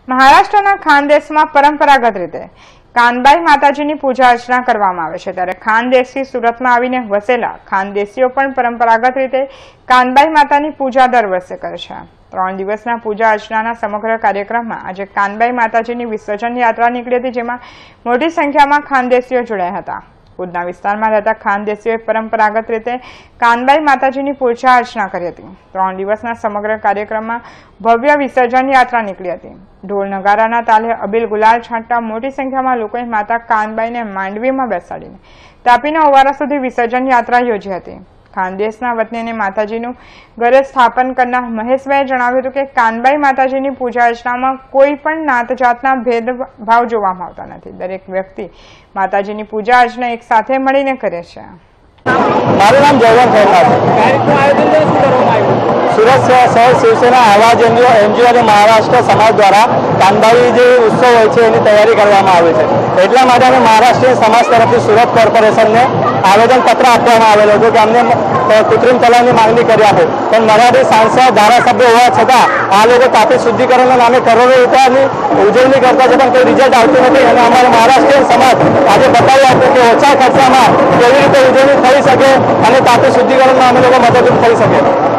મહારાષ્ટ્રના ખાનદેશમાં પરંપરાગત રીતે કાનબાઈ માતાજીની પૂજા અર્ચના કરવામાં આવે છે, ત્યારે ખાનદેશથી સુરતમાં આવીને વસેલા ખાનદેશીઓ પણ પરંપરાગત રીતે કાનબાઈ માતાની પૂજા દર વર્ષે કરે છે। 3 દિવસના પૂજા અર્ચનાના સમગ્ર કાર્યક્રમમાં આજે કાનબાઈ માતાજીની વિસર્જન યાત્રા નીકળી હતી, જેમાં મોટી સંખ્યામાં ખાનદેશીઓ જોડાયા હતા। ઉધના વિસ્તારમાં રહેતા ખાનદેશીઓએ પરંપરાગત રીતે કાનબાઈ માતાજીની પૂજા અર્ચના કરી હતી। 3 દિવસના સમગ્ર કાર્યક્રમમાં ભવ્ય વિસર્જન યાત્રા નીકળી હતી। ઢોલ નગારાના તાલે અબીલ ગુલાલ છાંટતા મોટી સંખ્યામાં લોકોએ માતા કાનબાઈને માંડવીમાં બેસાડીને તાપીના ઓવારા સુધી વિસર્જન યાત્રા યોજી હતી। ખાનદેશના વતનીને માતાજીનું ઘરે સ્થાપન કરનાર મહેશભાઈએ જણાવ્યું હતું કે કાનબાઈ માતાજીની પૂજા અર્ચનામાં કોઈ પણ નાત જાતના ભેદભાવ જોવામાં આવતા નથી। દરેક વ્યક્તિ માતાજીની પૂજા અર્ચના એક સાથે મળીને કરે છે। મારું નામ જયવંત સુરત શહેર શિવસેના આવાજ એનજીઓ અને મહારાષ્ટ્ર સમાજ દ્વારા કાનબાઈ જે ઉત્સવ હોય છે એની તૈયારી કરવામાં આવે છે। એટલા માટે અમે મહારાષ્ટ્રીય સમાજ તરફથી સુરત કોર્પોરેશનને આવેદનપત્ર આપવામાં આવેલો હતો કે અમને કૃત્રિમ તલાવની માંગણી કરી આપો, પણ મરાઠી સાંસદ ધારાસભ્ય હોવા છતાં આ લોકો તાપી શુદ્ધિકરણના નામે કરોડો રૂપિયાની ઉજવણી કરતા છે, પણ કોઈ રિઝલ્ટ આવતું નથી। અને અમારો મહારાષ્ટ્રીય સમાજ આજે બતાવી આપ્યો કે ઓછા ખર્ચામાં કેવી રીતે ઉજવણી થઈ શકે અને તાપી શુદ્ધિકરણમાં અમે લોકો મદદરૂપ થઈ શકે।